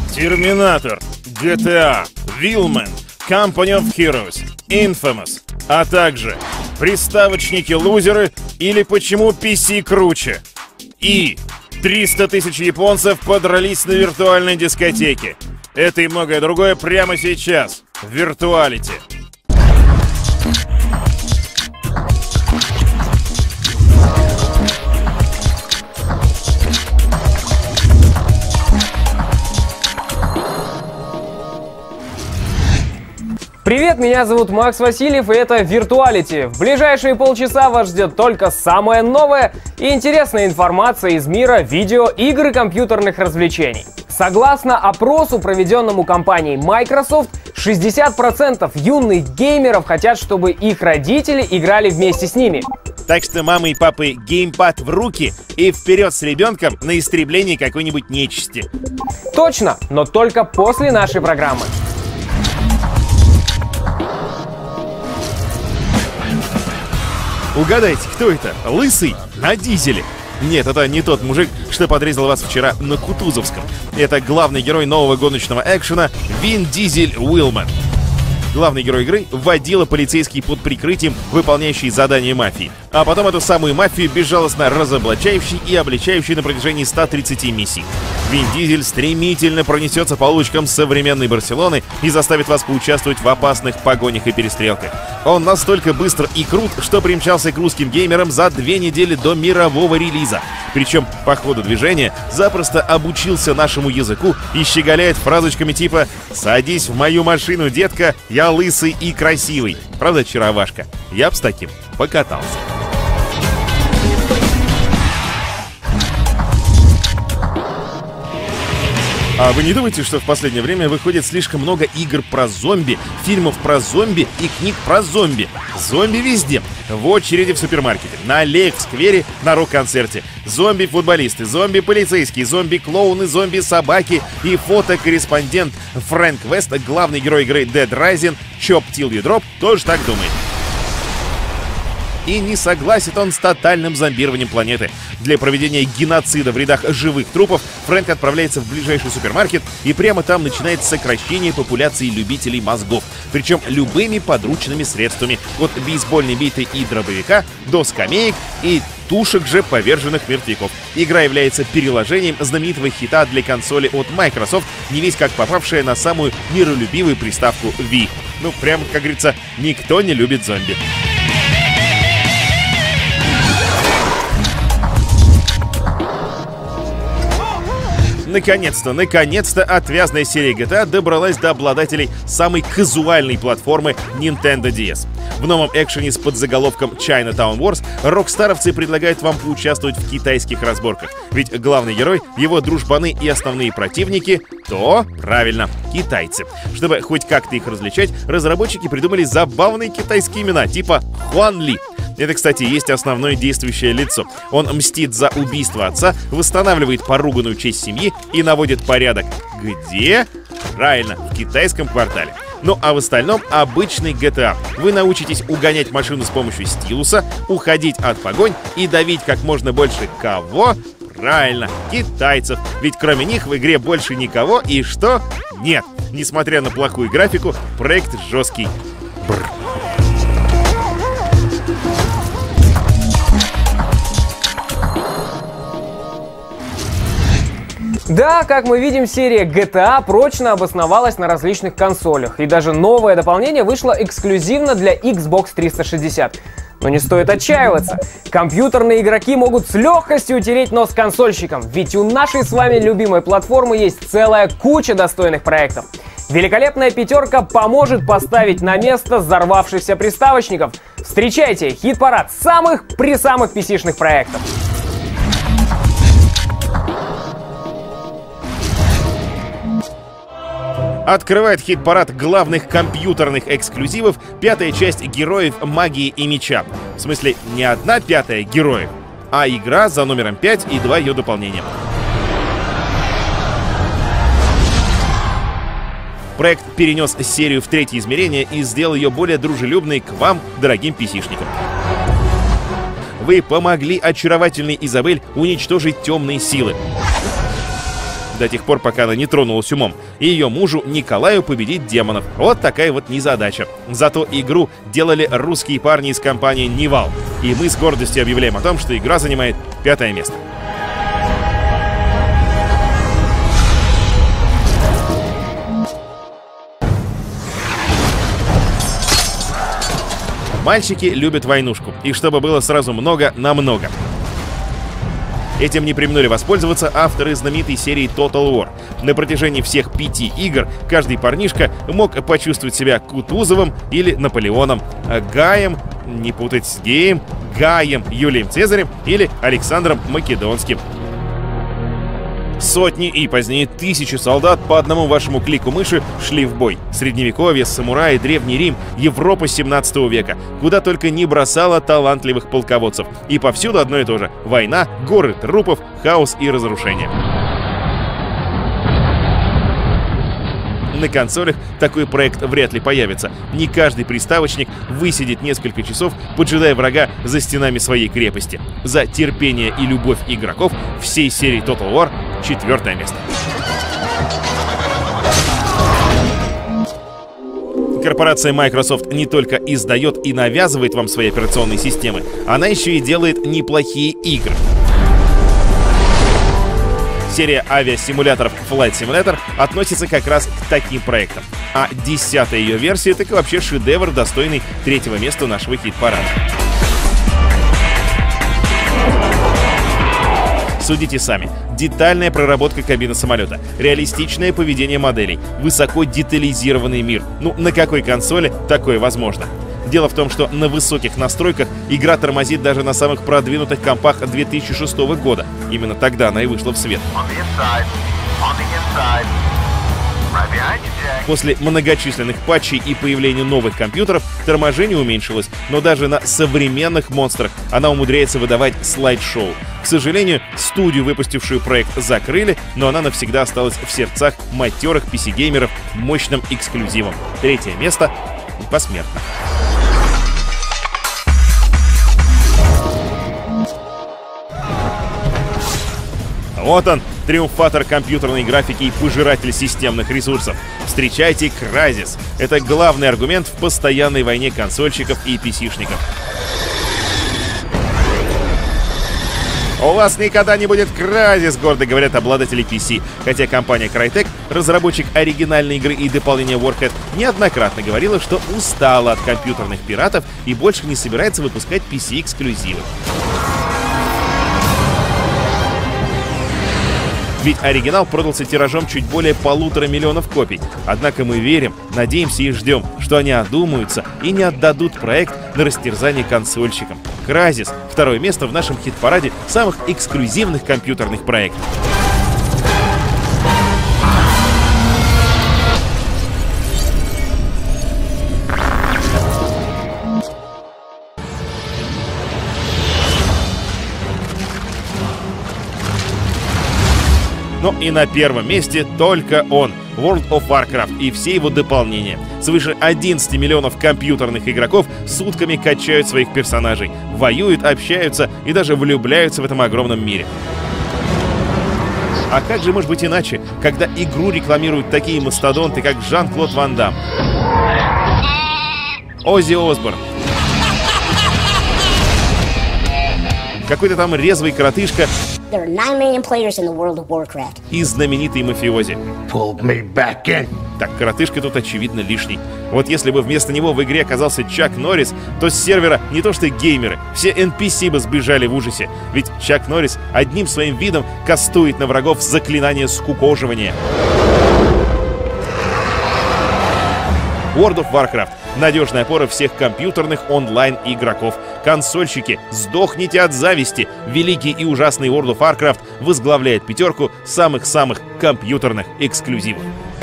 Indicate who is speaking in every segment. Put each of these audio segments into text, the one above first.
Speaker 1: Терминатор, GTA, Wheelman, Company of Heroes, Infamous, а также приставочники-лузеры или почему PC круче. И 300 тысяч японцев подрались на виртуальной дискотеке. Это и многое другое прямо сейчас в Виртуалити.
Speaker 2: Привет, меня зовут Макс Васильев, и это Виртуалити. В ближайшие полчаса вас ждет только самая новая и интересная информация из мира видео, игр и компьютерных развлечений. Согласно опросу, проведенному компанией Microsoft, 60% юных геймеров хотят, чтобы их родители играли вместе с ними.
Speaker 1: Так что мамы и папы геймпад в руки и вперед с ребенком на истребление какой-нибудь нечисти.
Speaker 2: Точно, но только после нашей программы.
Speaker 1: Угадайте, кто это? Лысый на дизеле. Нет, это не тот мужик, что подрезал вас вчера на Кутузовском. Это главный герой нового гоночного экшена Вин Дизель Уилман. Главный герой игры — водила полицейский под прикрытием, выполняющий задания мафии. А потом эту самую мафию безжалостно разоблачающий и обличающий на протяжении 130 миссий. Вин Дизель стремительно пронесется по улочкам современной Барселоны и заставит вас поучаствовать в опасных погонях и перестрелках. Он настолько быстр и крут, что примчался к русским геймерам за 2 недели до мирового релиза. Причем по ходу движения запросто обучился нашему языку и щеголяет фразочками типа «Садись в мою машину, детка, я лысый и красивый». Правда, очаровашка? Я б с таким покатался. А вы не думаете, что в последнее время выходит слишком много игр про зомби, фильмов про зомби и книг про зомби? Зомби везде. В очереди в супермаркете, на аллее в сквере, на рок-концерте. Зомби-футболисты, зомби-полицейские, зомби-клоуны, зомби-собаки и фотокорреспондент Фрэнк Вест, главный герой игры Dead Rising, Chop Till You Drop, тоже так думает. И не согласен он с тотальным зомбированием планеты. Для проведения геноцида в рядах живых трупов Фрэнк отправляется в ближайший супермаркет, и прямо там начинает сокращение популяции любителей мозгов. Причем любыми подручными средствами. От бейсбольной биты и дробовика до скамеек и тушек же поверженных мертвяков. Игра является переложением знаменитого хита для консоли от Microsoft, не весь как попавшая на самую миролюбивую приставку Wii. Ну, прямо, как говорится, никто не любит зомби. Наконец-то отвязная серия GTA добралась до обладателей самой казуальной платформы Nintendo DS. В новом экшене с подзаголовком Chinatown Wars рокстаровцы предлагают вам поучаствовать в китайских разборках. Ведь главный герой, его дружбаны и основные противники — то, правильно, китайцы. Чтобы хоть как-то их различать, разработчики придумали забавные китайские имена, типа Хуан Ли. Это, кстати, есть основное действующее лицо. Он мстит за убийство отца, восстанавливает поруганную честь семьи и наводит порядок. Где? Правильно, в китайском квартале. Ну а в остальном обычный GTA. Вы научитесь угонять машину с помощью стилуса, уходить от погонь и давить как можно больше кого? Правильно, китайцев. Ведь кроме них в игре больше никого, и что? Нет. Несмотря на плохую графику, проект жесткий. Бррр.
Speaker 2: Да, как мы видим, серия GTA прочно обосновалась на различных консолях, и даже новое дополнение вышло эксклюзивно для Xbox 360. Но не стоит отчаиваться. Компьютерные игроки могут с легкостью утереть нос консольщикам, ведь у нашей с вами любимой платформы есть целая куча достойных проектов. Великолепная пятерка поможет поставить на место взорвавшихся приставочников. Встречайте хит-парад самых-присамых PC-шных проектов.
Speaker 1: Открывает хит-парад главных компьютерных эксклюзивов 5-я часть Героев Магии и Меча. В смысле, не одна 5-я Героев, а игра за номером 5 и 2 ее дополнения. Проект перенес серию в 3-е измерение и сделал ее более дружелюбной к вам, дорогим PC-шникам. Вы помогли очаровательной Изабель уничтожить темные силы. до тех пор, пока она не тронулась умом, и ее мужу Николаю победить демонов. Вот такая вот незадача. Зато игру делали русские парни из компании Nival, и мы с гордостью объявляем о том, что игра занимает 5-е место. Мальчики любят войнушку, и чтобы было сразу много на много. Этим не преминули воспользоваться авторы знаменитой серии Total War. На протяжении всех 5 игр каждый парнишка мог почувствовать себя Кутузовым или Наполеоном, Гаем, не путать с Геем, Гаем Юлием Цезарем или Александром Македонским. Сотни и позднее тысячи солдат по одному вашему клику мыши шли в бой. Средневековье, самураи, Древний Рим, Европа 17 века. Куда только не бросала талантливых полководцев. И повсюду одно и то же. Война, горы трупов, хаос и разрушение. На консолях такой проект вряд ли появится. Не каждый приставочник высидит несколько часов, поджидая врага за стенами своей крепости. За терпение и любовь игроков всей серии Total War 4-е место. Корпорация Microsoft не только издает и навязывает вам свои операционные системы, она еще и делает неплохие игры. Серия авиасимуляторов Flight Simulator относится как раз к таким проектам. А 10-я ее версия — так и вообще шедевр, достойный 3-го места нашего хит-парада. Судите сами. Детальная проработка кабины самолета, реалистичное поведение моделей, высоко детализированный мир. Ну, на какой консоли такое возможно? Дело в том, что на высоких настройках игра тормозит даже на самых продвинутых компах 2006 года. Именно тогда она и вышла в свет. После многочисленных патчей и появления новых компьютеров торможение уменьшилось, но даже на современных монстрах она умудряется выдавать слайд-шоу. К сожалению, студию, выпустившую проект, закрыли, но она навсегда осталась в сердцах матерых PC-геймеров мощным эксклюзивом. 3-е место посмертно. Вот он, триумфатор компьютерной графики и пожиратель системных ресурсов. Встречайте Crysis. Это главный аргумент в постоянной войне консольщиков и PC-шников. «У вас никогда не будет Crysis», — гордо говорят обладатели PC. Хотя компания Crytek, разработчик оригинальной игры и дополнения Warhead, неоднократно говорила, что устала от компьютерных пиратов и больше не собирается выпускать PC-эксклюзивы. Ведь оригинал продался тиражом чуть более 1,5 миллиона копий. Однако мы верим, надеемся и ждем, что они одумаются и не отдадут проект на растерзание консольщикам. Crysis — 2-е место в нашем хит-параде самых эксклюзивных компьютерных проектов. Но и на 1-м месте только он — World of Warcraft и все его дополнения. Свыше 11 миллионов компьютерных игроков сутками качают своих персонажей, воюют, общаются и даже влюбляются в этом огромном мире. А как же может быть иначе, когда игру рекламируют такие мастодонты, как Жан-Клод Ван Дамм, Оззи Осборн, какой-то там резвый коротышка и знаменитый мафиози. Так, коротышка тут очевидно лишний. Вот если бы вместо него в игре оказался Чак Норрис, то с сервера не то что геймеры, все NPC бы сбежали в ужасе. Ведь Чак Норрис одним своим видом кастует на врагов заклинание скукоживания. World of Warcraft — надежная опора всех компьютерных онлайн-игроков. Консольщики, сдохните от зависти! Великий и ужасный World of Warcraft возглавляет 5-ку самых-самых компьютерных эксклюзивов.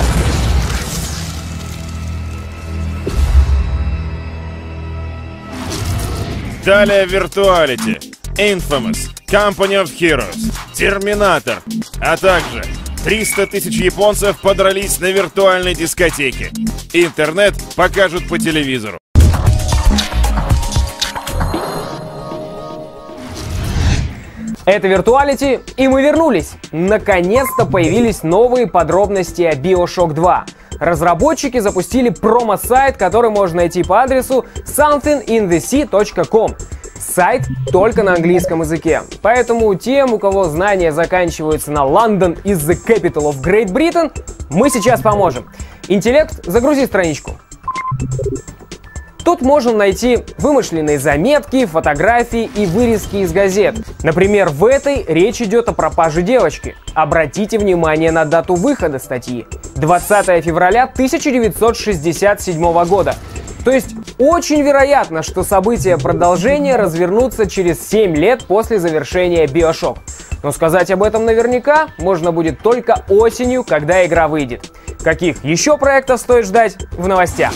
Speaker 1: Далее Virtuality, Infamous, Company of Heroes, Terminator, а также 300 тысяч японцев подрались на виртуальной дискотеке. Интернет покажут по телевизору.
Speaker 2: Это Virtuality, и мы вернулись. Наконец-то появились новые подробности о BioShock 2. Разработчики запустили промо-сайт, который можно найти по адресу somethinginthe.sea.com. Сайт только на английском языке, поэтому тем, у кого знания заканчиваются на London is the capital of Great Britain, мы сейчас поможем. Интеллект, загрузи страничку. Тут можно найти вымышленные заметки, фотографии и вырезки из газет. Например, в этой речь идет о пропаже девочки. Обратите внимание на дату выхода статьи. 20 февраля 1967 года. То есть очень вероятно, что события продолжения развернутся через 7 лет после завершения BioShock. Но сказать об этом наверняка можно будет только осенью, когда игра выйдет. Каких еще проектов стоит ждать в новостях?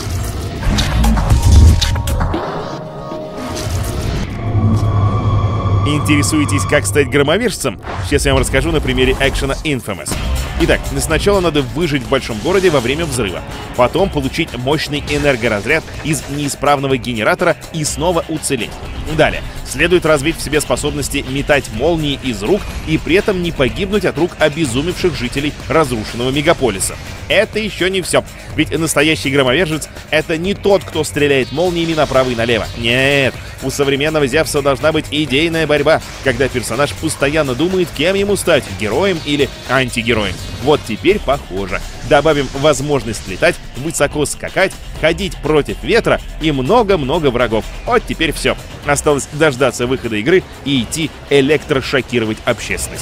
Speaker 1: Интересуетесь, как стать громовержцем? Сейчас я вам расскажу на примере экшена Infamous. Итак, сначала надо выжить в большом городе во время взрыва, потом получить мощный энергоразряд из неисправного генератора и снова уцелеть. Далее, следует развить в себе способности метать молнии из рук и при этом не погибнуть от рук обезумевших жителей разрушенного мегаполиса. Это еще не все, ведь настоящий громовержец — это не тот, кто стреляет молниями направо и налево. Нет, у современного Зевса должна быть идейная борьба, когда персонаж постоянно думает, кем ему стать — героем или антигероем. Вот теперь похоже. Добавим возможность летать, высоко скакать, ходить против ветра и много-много врагов. Вот теперь все. Осталось дождаться выхода игры и идти электрошокировать общественность.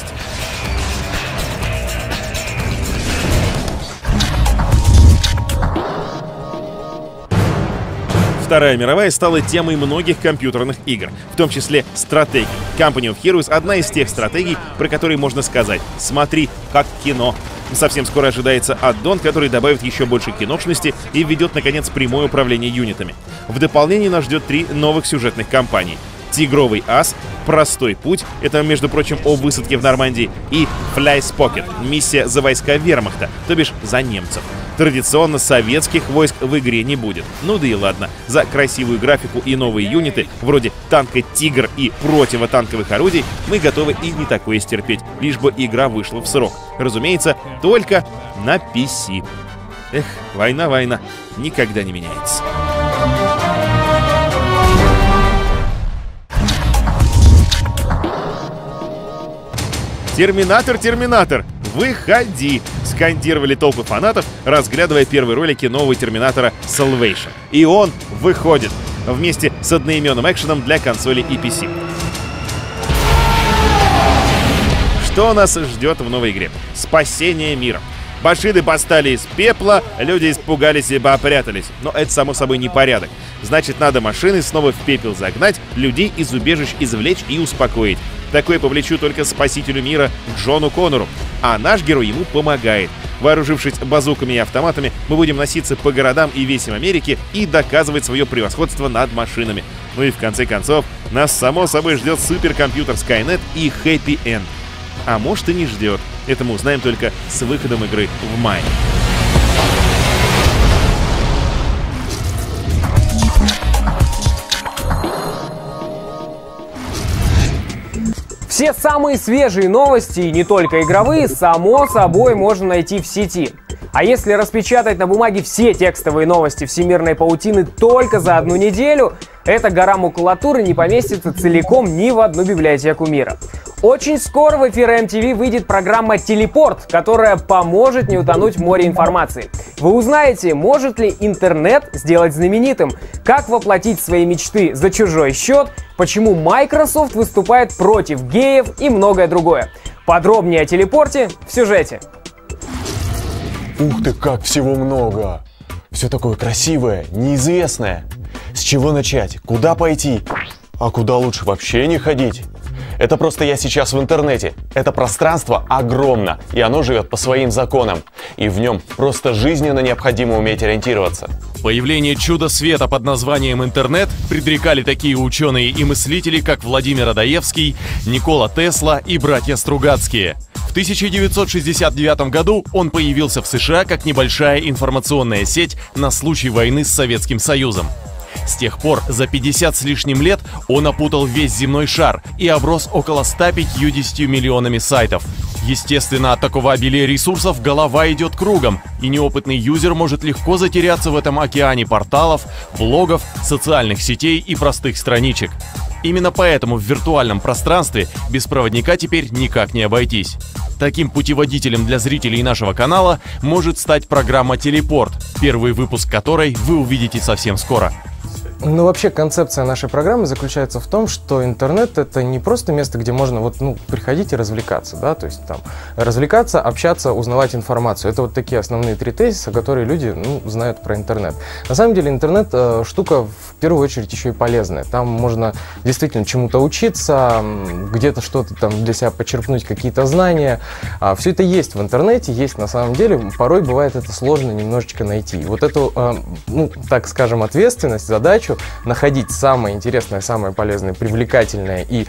Speaker 1: Вторая мировая стала темой многих компьютерных игр, в том числе стратегий. Company of Heroes — одна из тех стратегий, про которые можно сказать: смотри, как кино. Совсем скоро ожидается аддон, который добавит еще больше киношности и введет, наконец, прямое управление юнитами. В дополнение нас ждет 3 новых сюжетных кампаний: «Тигровый ас», «Простой путь» — это, между прочим, о высадке в Нормандии, и «Fly's Pocket» — миссия за войска вермахта, то бишь за немцев. Традиционно советских войск в игре не будет. Ну да и ладно, за красивую графику и новые юниты, вроде танка «Тигр» и противотанковых орудий, мы готовы и не такое стерпеть, лишь бы игра вышла в срок. Разумеется, только на PC. Эх, война никогда не меняется. «Терминатор, Терминатор, выходи!» — скандировали толпы фанатов, разглядывая первые ролики нового Терминатора Salvation. И он выходит вместе с одноименным экшеном для консолей и PC. Что нас ждет в новой игре? Спасение мира. Башиды восстали из пепла, люди испугались и попрятались. Но это, само собой, не порядок. Значит, надо машины снова в пепел загнать, людей из убежищ извлечь и успокоить. Такое по плечу только спасителю мира Джону Коннору. А наш герой ему помогает. Вооружившись базуками и автоматами, мы будем носиться по городам и весям Америки и доказывать свое превосходство над машинами. Ну и в конце концов, нас само собой ждет суперкомпьютер Skynet и Happy End. А может и не ждет. Это мы узнаем только с выходом игры в мае.
Speaker 2: Все самые свежие новости, и не только игровые, само собой можно найти в сети. А если распечатать на бумаге все текстовые новости всемирной паутины только за одну неделю, эта гора макулатуры не поместится целиком ни в одну библиотеку мира. Очень скоро в эфир MTV выйдет программа «Телепорт», которая поможет не утонуть в море информации. Вы узнаете, может ли интернет сделать знаменитым, как воплотить свои мечты за чужой счет, почему Microsoft выступает против геев и многое другое. Подробнее о телепорте в сюжете.
Speaker 3: Ух ты, как всего много! Все такое красивое, неизвестное. С чего начать? Куда пойти? А куда лучше вообще не ходить? Это просто я сейчас в интернете. Это пространство огромно, и оно живет по своим законам. И в нем просто жизненно необходимо уметь ориентироваться.
Speaker 4: Появление чуда света под названием интернет предрекали такие ученые и мыслители, как Владимир Адаевский, Никола Тесла и братья Стругацкие. В 1969 году он появился в США как небольшая информационная сеть на случай войны с Советским Союзом. С тех пор за 50 с лишним лет он опутал весь земной шар и оброс около 150 миллионами сайтов. Естественно, от такого обилия ресурсов голова идет кругом, и неопытный юзер может легко затеряться в этом океане порталов, блогов, социальных сетей и простых страничек. Именно поэтому в виртуальном пространстве без проводника теперь никак не обойтись. Таким путеводителем для зрителей нашего канала может стать программа «Телепорт», первый выпуск которой вы увидите совсем скоро.
Speaker 5: Ну, вообще, концепция нашей программы заключается в том, что интернет — это не просто место, где можно приходить и развлекаться, да, то есть там развлекаться, общаться, узнавать информацию. Это вот такие основные три тезиса, которые люди, знают про интернет. На самом деле интернет штука в первую очередь еще и полезная. Там можно действительно чему-то учиться, где-то что-то там для себя почерпнуть, какие-то знания. Все это есть в интернете, есть на самом деле. Порой бывает это сложно немножечко найти. Вот эту, так скажем, ответственность, задачу находить самое интересное, самое полезное, привлекательное и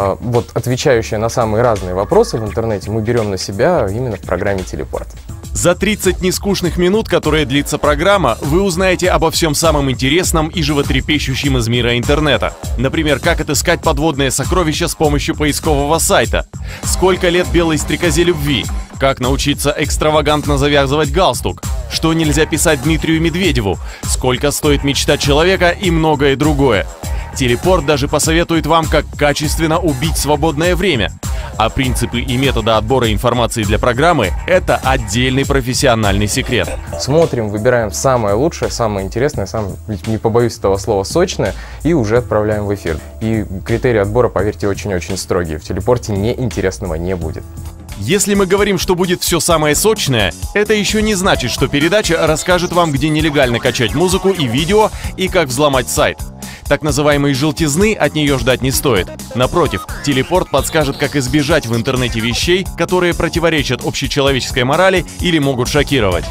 Speaker 5: отвечающее на самые разные вопросы в интернете мы берем на себя именно в программе «Телепорт».
Speaker 4: За 30 нескучных минут, которые длится программа, вы узнаете обо всем самом интересном и животрепещущем из мира интернета. Например, как отыскать подводные сокровища с помощью поискового сайта, сколько лет белой стрекозе любви, как научиться экстравагантно завязывать галстук, что нельзя писать Дмитрию Медведеву, сколько стоит мечта человека и многое другое. Телепорт даже посоветует вам, как качественно убить свободное время. А принципы и методы отбора информации для программы – это отдельный профессиональный секрет.
Speaker 5: Смотрим, выбираем самое лучшее, самое интересное, самое, не побоюсь этого слова, сочное, и уже отправляем в эфир. И критерии отбора, поверьте, очень-очень строгие. В телепорте неинтересного не будет.
Speaker 4: Если мы говорим, что будет все самое сочное, это еще не значит, что передача расскажет вам, где нелегально качать музыку и видео, и как взломать сайт. Так называемой желтизны от нее ждать не стоит. Напротив, телепорт подскажет, как избежать в интернете вещей, которые противоречат общечеловеческой морали или могут шокировать.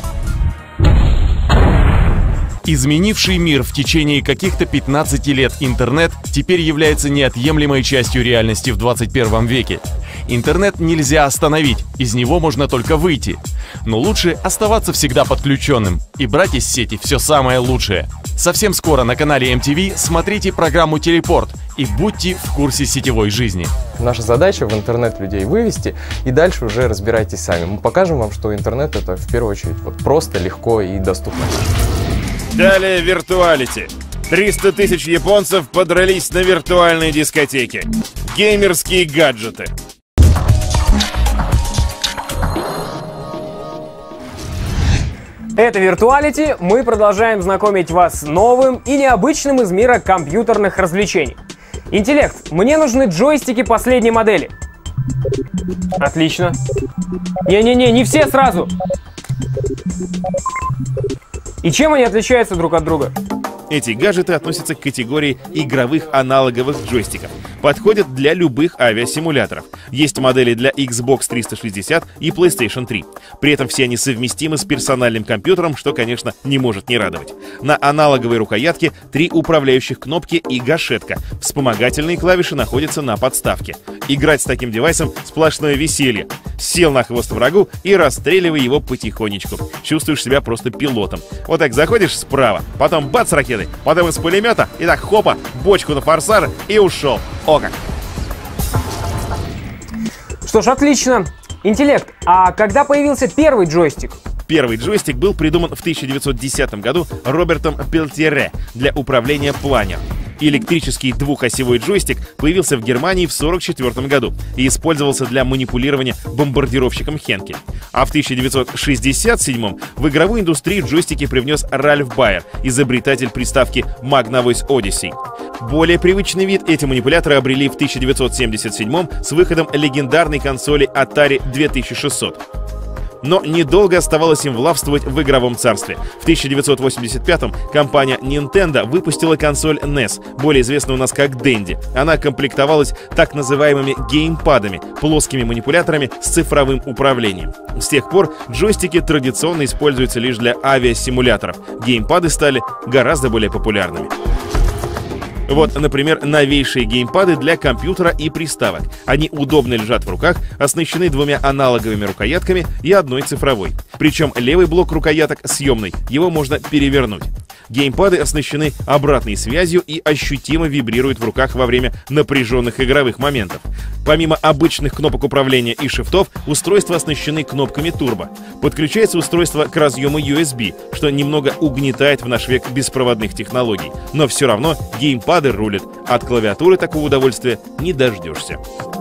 Speaker 4: Изменивший мир в течение каких-то 15 лет интернет теперь является неотъемлемой частью реальности в 21 веке. Интернет нельзя остановить, из него можно только выйти. Но лучше оставаться всегда подключенным и брать из сети все самое лучшее. Совсем скоро на канале MTV смотрите программу «Телепорт» и будьте в курсе сетевой жизни.
Speaker 5: Наша задача в интернет людей вывести, и дальше уже разбирайтесь сами. Мы покажем вам, что интернет — это в первую очередь просто, легко и доступно.
Speaker 1: Далее виртуалити. 300 тысяч японцев подрались на виртуальной дискотеке. Геймерские гаджеты.
Speaker 2: Это Виртуалити. Мы продолжаем знакомить вас с новым и необычным из мира компьютерных развлечений. Интеллект. Мне нужны джойстики последней модели. Отлично. Не-не-не, не все сразу. И чем они отличаются друг от друга?
Speaker 1: Эти гаджеты относятся к категории игровых аналоговых джойстиков. Подходят для любых авиасимуляторов. Есть модели для Xbox 360 и PlayStation 3. При этом все они совместимы с персональным компьютером, что, конечно, не может не радовать. На аналоговой рукоятке 3 управляющих кнопки и гашетка. Вспомогательные клавиши находятся на подставке. Играть с таким девайсом — сплошное веселье. Сел на хвост врагу и расстреливай его потихонечку. Чувствуешь себя просто пилотом. Вот так заходишь справа, потом бац ракетой, потом из пулемета, и так хопа, бочку на форсаж и ушел. О как!
Speaker 2: Что ж, отлично. Интеллект. А когда появился первый джойстик?
Speaker 1: Первый джойстик был придуман в 1910 году Робертом Пелтьере для управления планером. Электрический двухосевой джойстик появился в Германии в 1944 году и использовался для манипулирования бомбардировщиком Хенкель. А в 1967 в игровую индустрию джойстики привнес Ральф Байер, изобретатель приставки Magnavox Odyssey. Более привычный вид эти манипуляторы обрели в 1977 с выходом легендарной консоли Atari 2600. Но недолго оставалось им властвовать в игровом царстве. В 1985-м компания Nintendo выпустила консоль NES, более известную у нас как Dendy. Она комплектовалась так называемыми геймпадами, плоскими манипуляторами с цифровым управлением. С тех пор джойстики традиционно используются лишь для авиасимуляторов. Геймпады стали гораздо более популярными. Вот, например, новейшие геймпады для компьютера и приставок. Они удобно лежат в руках, оснащены 2 аналоговыми рукоятками и 1 цифровой. Причем левый блок рукояток съемный, его можно перевернуть. Геймпады оснащены обратной связью и ощутимо вибрируют в руках во время напряженных игровых моментов. Помимо обычных кнопок управления и шифтов, устройства оснащены кнопками турбо. Подключается устройство к разъему USB, что немного угнетает в наш век беспроводных технологий. Но все равно геймпады рулят. От клавиатуры такого удовольствия не дождешься.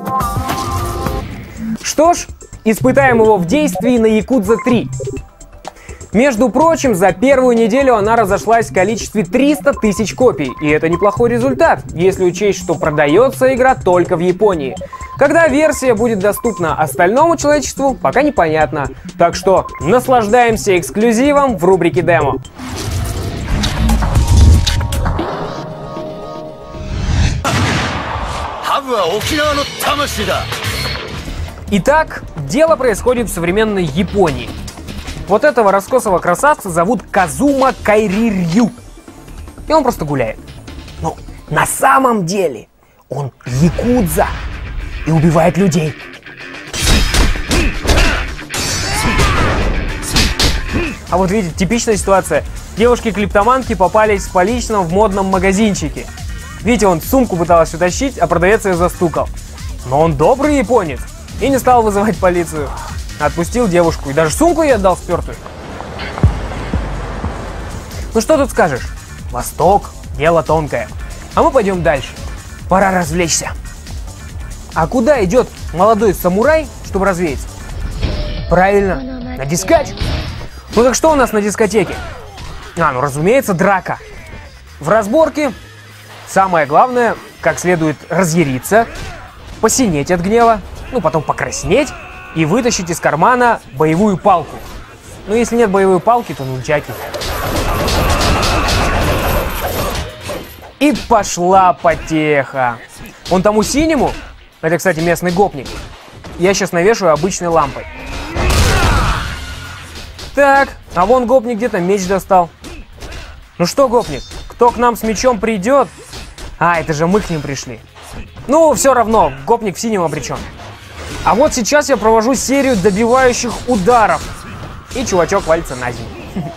Speaker 2: Что ж, испытаем его в действии на Якудза 3. Между прочим, за первую неделю она разошлась в количестве 300 тысяч копий. И это неплохой результат, если учесть, что продается игра только в Японии. Когда версия будет доступна остальному человечеству, пока непонятно. Так что наслаждаемся эксклюзивом в рубрике «Демо». Итак, дело происходит в современной Японии. Вот этого раскосого красавца зовут Казума Кайрирью. И он просто гуляет. Но на самом деле он якудза и убивает людей. А вот видите, типичная ситуация. Девушки-клиптоманки попались с поличным в модном магазинчике. Видите, он сумку пыталась утащить, а продавец ее застукал. Но он добрый японец и не стал вызывать полицию. Отпустил девушку и даже сумку ей отдал спертую. Ну что тут скажешь? Восток, дело тонкое. А мы пойдем дальше. Пора развлечься. А куда идет молодой самурай, чтобы развеяться? Правильно, на дискач. Ну так что у нас на дискотеке? Ну разумеется, драка. В разборке самое главное, как следует разъяриться, посинеть от гнева, потом покраснеть и вытащить из кармана боевую палку. Ну, если нет боевой палки, то нунчаки. И пошла потеха. Вон тому синему, это, кстати, местный гопник, я сейчас навешаю обычной лампой. Так, а вон гопник где-то меч достал. Ну что, гопник, кто к нам с мечом придет? А, это же мы к ним пришли. Ну, все равно, гопник в синем обречен. А вот сейчас я провожу серию добивающих ударов. И чувачок валится на землю.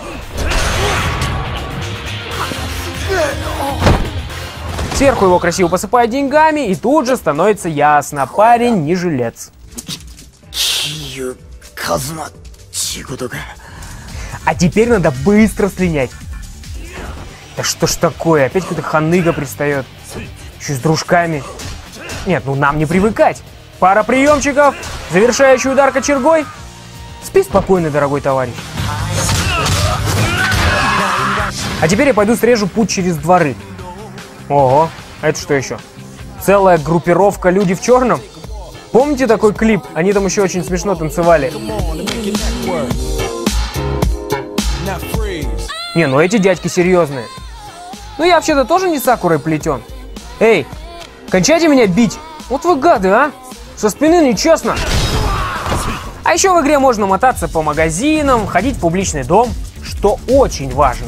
Speaker 2: Сверху его красиво посыпают деньгами, и тут же становится ясно, парень не жилец. А теперь надо быстро слинять. Да что ж такое, опять какой-то ханыга пристает. Еще с дружками. Нет, нам не привыкать. Пара приемчиков, завершающий удар кочергой. Спи спокойно, дорогой товарищ. А теперь я пойду срежу путь через дворы. Ого, а это что еще? Целая группировка «Люди в черном»? Помните такой клип? Они там еще очень смешно танцевали. Не, эти дядьки серьезные. Я вообще-то тоже не сакурой плетен. Эй, кончайте меня бить. Вот вы гады, а? Со спины нечестно. А еще в игре можно мотаться по магазинам, ходить в публичный дом, что очень важно.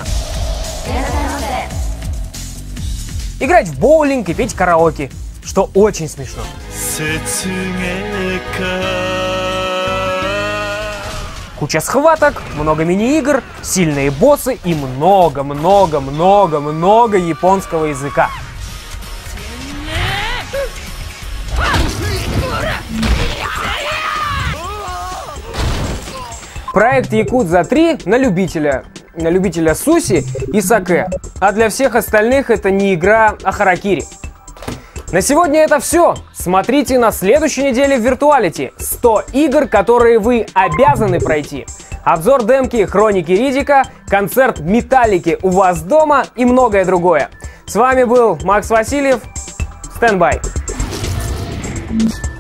Speaker 2: Играть в боулинг и петь караоке, что очень смешно. Куча схваток, много мини-игр, сильные боссы и много-много-много-много японского языка. Проект Якудза 3 на любителя суси и саке. А для всех остальных это не игра, а харакири. На сегодня это все. Смотрите на следующей неделе в Виртуалити. 100 игр, которые вы обязаны пройти. Обзор демки Хроники Риддика, концерт Металлики у вас дома и многое другое. С вами был Макс Васильев. Стендбай.